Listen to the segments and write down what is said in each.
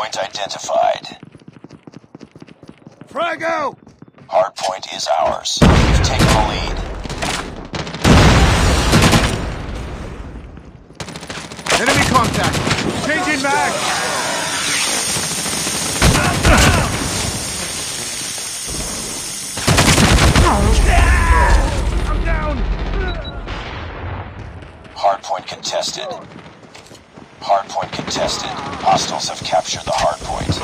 Hardpoint identified. Frago! Hardpoint is ours. We've taken the lead. Enemy contact! Changing mag! I'm down! Hardpoint contested. Hardpoint contested. Hostiles have captured the hardpoint.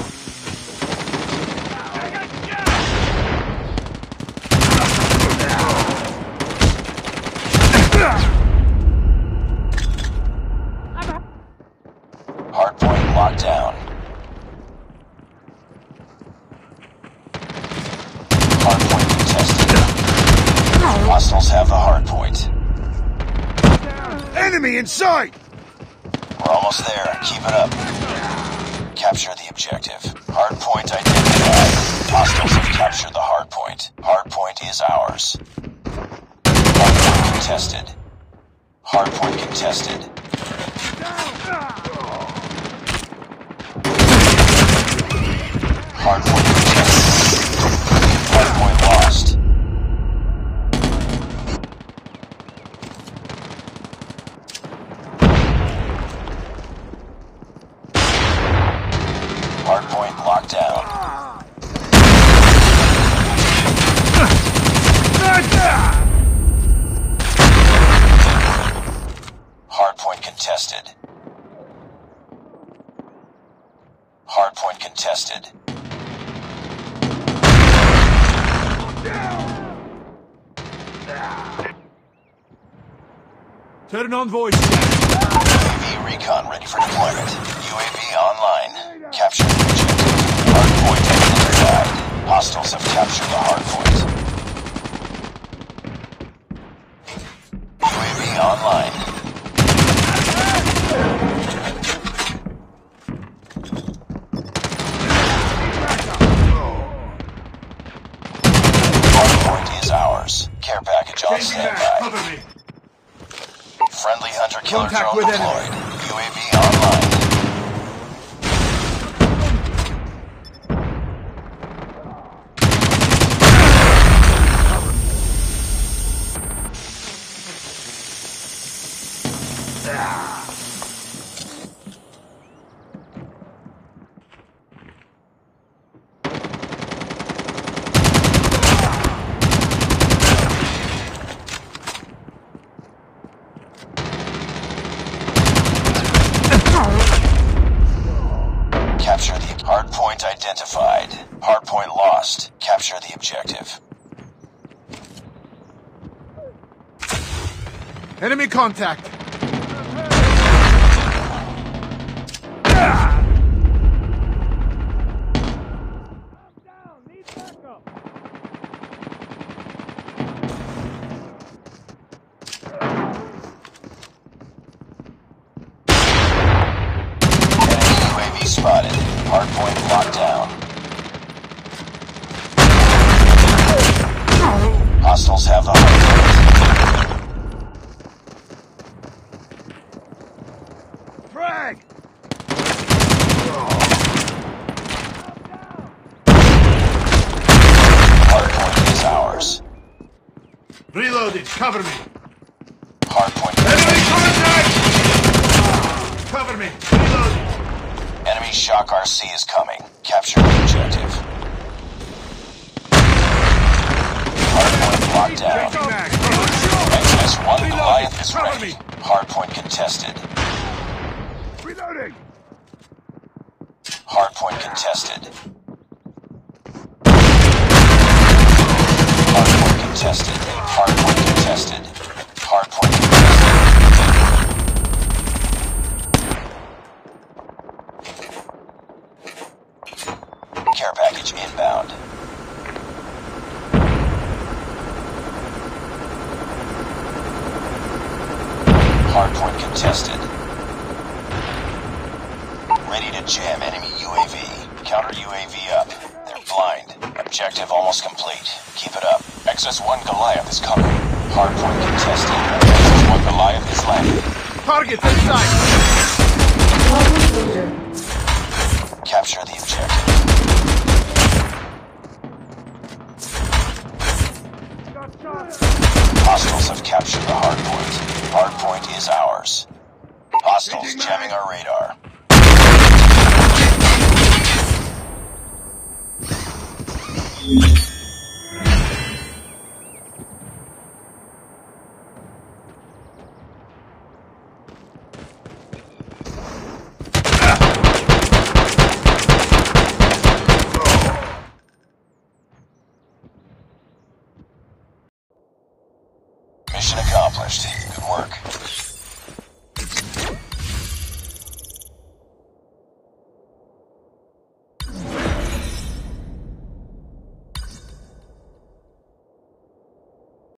Hardpoint locked down. Hardpoint contested. Hostiles have the hardpoint. Enemy in sight! We're almost there. Keep it up. Capture the objective. Hardpoint identified. Hostiles have captured the hardpoint. Hardpoint is ours. Hardpoint contested. Hardpoint contested. Hardpoint contested. Hardpoint lost. Hardpoint locked down. Hardpoint contested. Hardpoint contested. Turn on voice. UAV recon ready for deployment. UAV online. Capture the objective. Hardpoint identified. Hostiles have captured the hardpoint. UAV online. Hardpoint is ours. Care package on standby. Cover me. Friendly hunter-killer Contact drone with deployed. UAV online. Capture the hardpoint identified. Hardpoint lost. Capture the objective. Enemy contact! UAV spotted. Hardpoint locked down. Hostiles have the hardpoint. Frag! Hardpoint is ours. Reloaded, cover me! Hardpoint. Enemy contact! Cover me, reloaded! Enemy shock RC is coming. Capture the objective. Hardpoint locked down. Changing mag! XS-1 Goliath is Cover ready. me. Hardpoint contested. Reloading! Hardpoint contested. Hardpoint contested. Hardpoint contested. Hardpoint contested. Care package inbound. Hardpoint contested. Ready to jam enemy UAV. Counter UAV up. They're blind. Objective almost complete. Keep it up. XS-1 Goliath is coming. Hardpoint contested. XS-1 Goliath is landing. Target inside! Capture Capture the objective. Hostiles have captured the hard point. Hard point is ours. Hostiles jamming our radar. Mission accomplished. Good work.